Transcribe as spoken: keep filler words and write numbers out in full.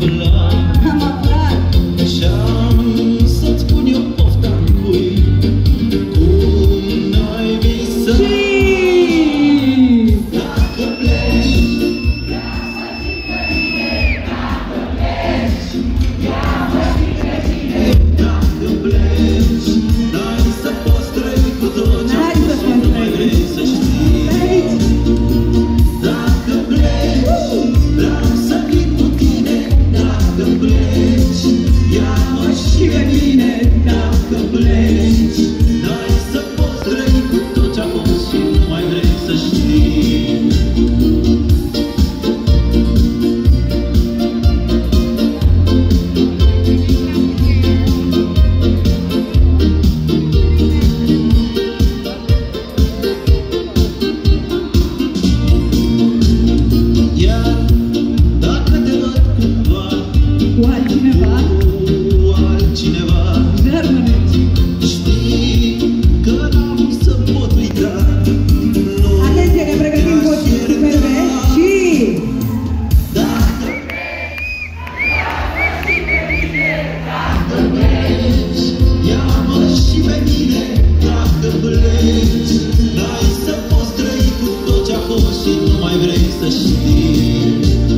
Am aflat. Și-am să-ți spun eu pofta-n cui, cum n-ai visat. Dacă pleci, vreau să ții pe mine. Dacă pleci, ia-mă și pe tine. Dacă pleci, n-ai să poți trăi cu tot ce-a fost și nu mai vrei să știi. Dacă pleci, vreau să vin cu tine. Dacă pleci, ia-mă și pe mine. Dacă pleci, n-ai să poți trăi cu tot ce-a fost și nu mai vrei să știi. Iar dacă te văd cumva Cu altcineva? cu altcineva, Zărmăneți. știi că n-am să pot uita. Nu Atenție, ne pregătim cu superbe și... Dacă pleci, ia-mă și pe mine. Dacă pleci, n-ai să poți trăi cu tot ce-a fost și nu mai vrei să știi.